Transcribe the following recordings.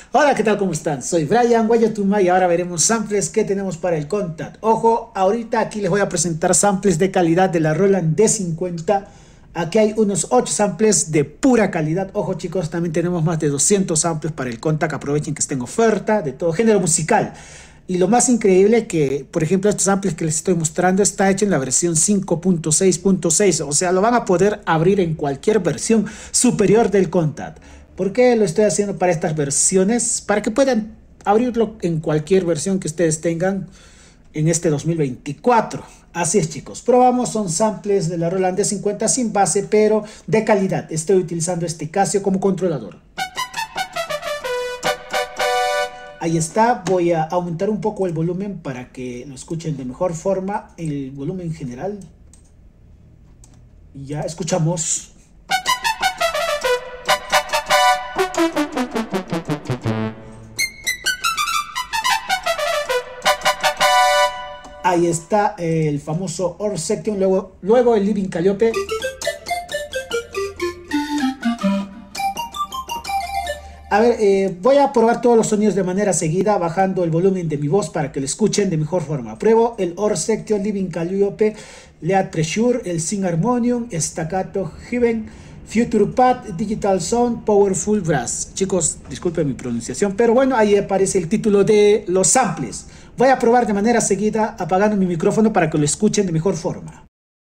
Hola, ¿qué tal? ¿Cómo están? Soy Brian Guayatuma y ahora veremos samples que tenemos para el Contact. Ojo, ahorita aquí les voy a presentar samples de calidad de la Roland D50. Aquí hay unos 8 samples de pura calidad. Ojo chicos, también tenemos más de 200 samples para el Contact. Aprovechen que está en oferta de todo género musical. Y lo más increíble que, por ejemplo, estos samples que les estoy mostrando está hecho en la versión 5.6.6. O sea, lo van a poder abrir en cualquier versión superior del Contact. ¿Por qué lo estoy haciendo para estas versiones? Para que puedan abrirlo en cualquier versión que ustedes tengan en este 2024. Así es chicos, probamos, son samples de la Roland D50 sin base, pero de calidad. Estoy utilizando este Casio como controlador. Ahí está, voy a aumentar un poco el volumen para que lo escuchen de mejor forma, el volumen general. Y ya escuchamos. Ahí está el famoso Or Section, luego el Living Calliope. A ver, voy a probar todos los sonidos de manera seguida, bajando el volumen de mi voz para que lo escuchen de mejor forma. Pruebo el Or Section, Living Calliope, Lead Pressure, el Sing Harmonium, Staccato Heaven, Future Pad, Digital Sound, Powerful Brass. Chicos, disculpen mi pronunciación, pero bueno, ahí aparece el título de los samples. Voy a probar de manera seguida apagando mi micrófono para que lo escuchen de mejor forma.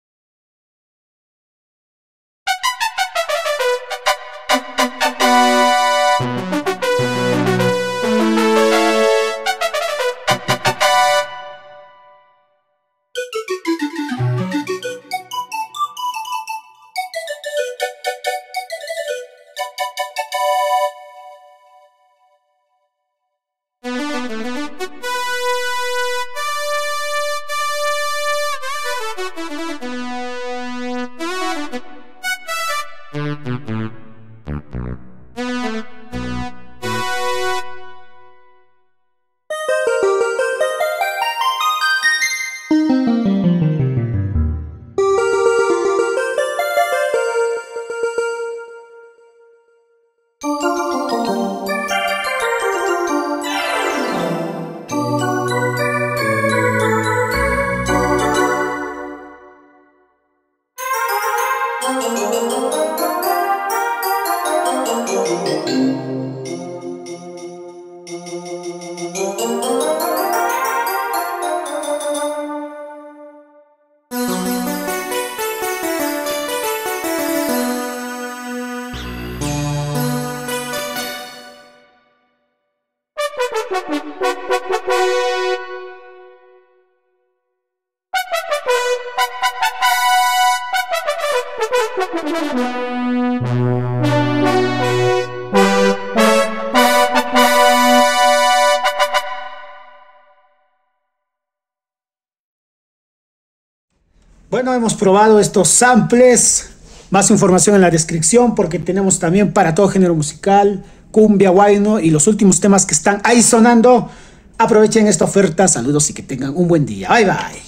Bueno, hemos probado estos samples. Más información en la descripción porque tenemos también para todo género musical, cumbia, huayno y los últimos temas que están ahí sonando. Aprovechen esta oferta. Saludos y que tengan un buen día. Bye bye.